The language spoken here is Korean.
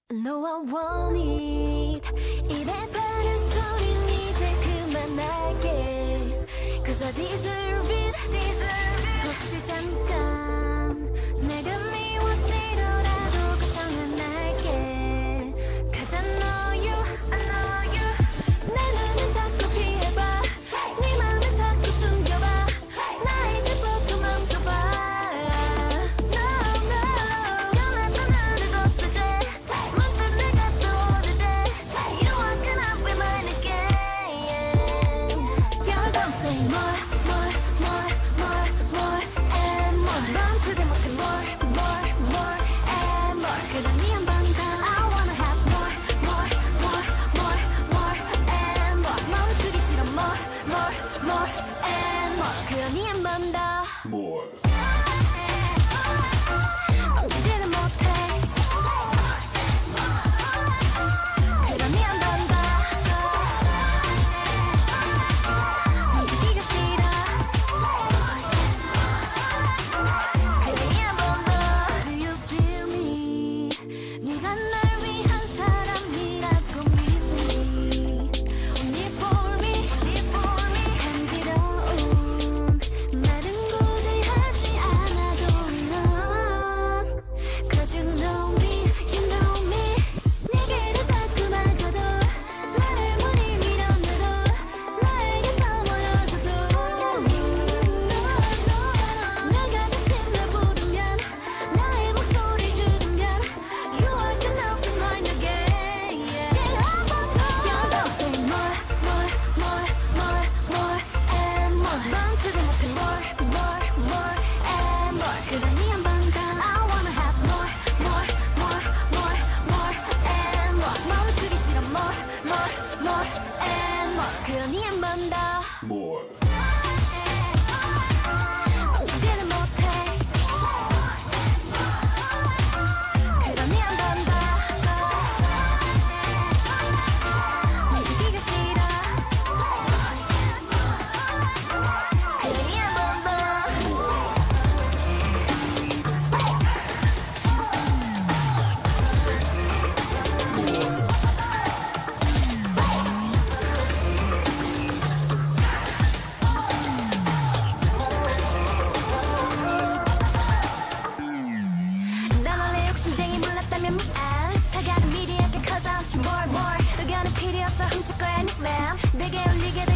너와 want it 입에 바른 소린 이제 그만할게 Cause I deserve it 혹시 잠깐 내가 미워지더라도 걱정은 할게 Cause I know you 내 눈은 자꾸 피해봐 네 맘은 자꾸 숨겨봐 나에게 속도 멈춰봐 내게 울리게